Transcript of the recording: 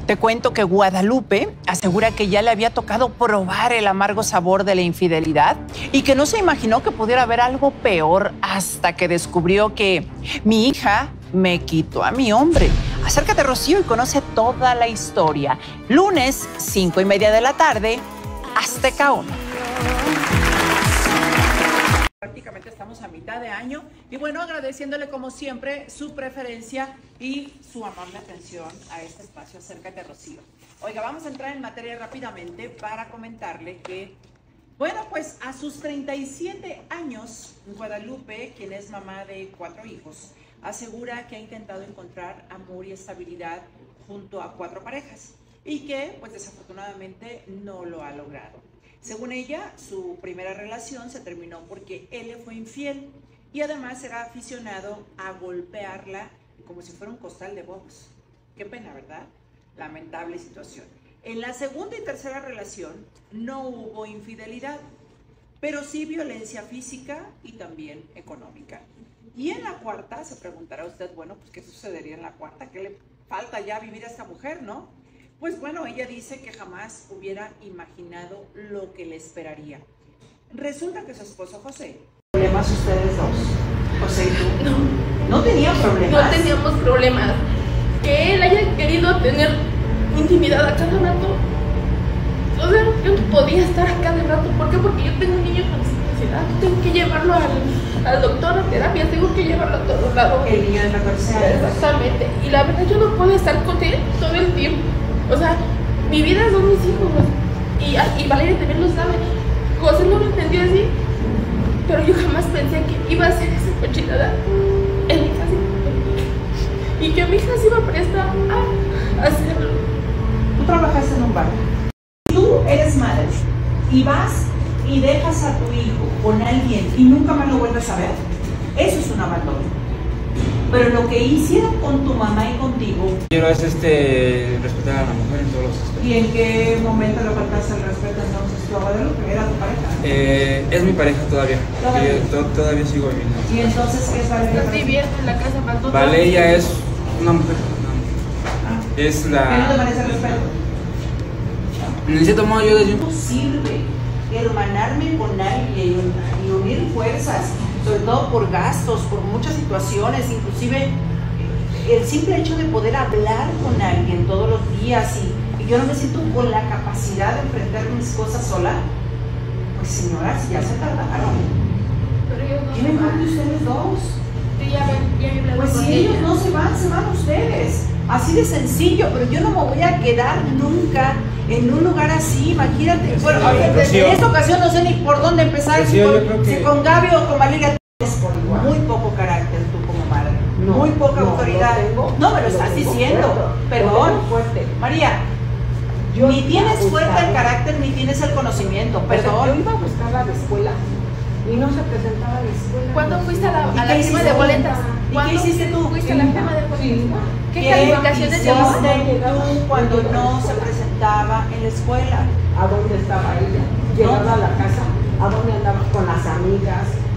Te cuento que Guadalupe asegura que ya le había tocado probar el amargo sabor de la infidelidad y que no se imaginó que pudiera haber algo peor hasta que descubrió que mi hija me quitó a mi hombre. Acércate, Rocío, y conoce toda la historia. Lunes, 5:30 de la tarde, Azteca 1. Prácticamente estamos a mitad de año y bueno, agradeciéndole como siempre su preferencia y su amable atención a este espacio. Acércate, Rocío. Oiga, vamos a entrar en materia rápidamente para comentarle que, bueno, pues a sus 37 años, Guadalupe, quien es mamá de 4 hijos, asegura que ha intentado encontrar amor y estabilidad junto a 4 parejas y que, pues desafortunadamente, no lo ha logrado. Según ella, su primera relación se terminó porque él le fue infiel y además era aficionado a golpearla como si fuera un costal de box. Qué pena, ¿verdad? Lamentable situación. En la segunda y tercera relación no hubo infidelidad, pero sí violencia física y también económica. Y en la cuarta, se preguntará usted, bueno, pues ¿qué sucedería en la cuarta? ¿Qué le falta ya vivir a esta mujer, no? Pues bueno, ella dice que jamás hubiera imaginado lo que le esperaría. Resulta que su esposo José... ¿Problemas ustedes dos? José y tú. No tenían problemas. No teníamos problemas. Que él haya querido tener intimidad a cada rato. O sea, yo no podía estar a cada rato. ¿Por qué? Porque yo tengo un niño con discapacidad. Tengo que llevarlo al doctor a terapia. Tengo que llevarlo a todos lados. El niño de 14 años. Exactamente. Y la verdad, yo no puedo estar con él todo el tiempo. O sea, mi vida son mis hijos. Y Valeria también lo sabe. José no lo entendió así. Pero yo jamás pensé que iba a ser esa cochinada en mi casa. Y que mi hija se iba a prestar a hacerlo. Tú trabajas en un bar. Tú eres madre y vas y dejas a tu hijo con alguien y nunca más lo vuelves a ver. Eso es un abandono. Pero lo que hicieron con tu mamá y contigo... Quiero es respetar a la mujer en todos los aspectos. ¿Y en qué momento le faltaste el respeto entonces tú a Guadalupe? ¿Era tu pareja? Es mi pareja todavía. Todavía sigo viviendo. ¿Y entonces qué es Valeria? Estoy viviendo en la casa para todos. Valeria es una mujer. Es la... ¿Qué no te merece respeto? En cierto modo yo desde un... No sirve hermanarme con alguien y unir fuerzas, sobre todo por gastos, por muchas situaciones, inclusive el simple hecho de poder hablar con alguien todos los días y yo no me siento con la capacidad de enfrentar mis cosas sola. Pues señoras, ya se tardaron. ¿Qué mejor que ustedes dos? Pues si ellos no se van ustedes. Así de sencillo, pero yo no me voy a quedar nunca en un lugar así, imagínate. Bueno, en esta ocasión no sé ni por dónde empezar, si con Gaby o con Valeria. Muy poco carácter tú como madre, muy poca autoridad. No me lo estás diciendo, perdón. María, ni tienes fuerte el carácter ni tienes el conocimiento, perdón. Yo iba a buscarla a la escuela y no se presentaba a la escuela. ¿Cuándo fuiste a la quema de boletas? ¿Y qué hiciste tú? ¿Fuiste a la quema de boletas? ¿Qué calificaciones hiciste tú cuando no se presentaba en la escuela? ¿A dónde estaba ella? Llegaba a la casa, ¿a dónde andaba? Con las amigas.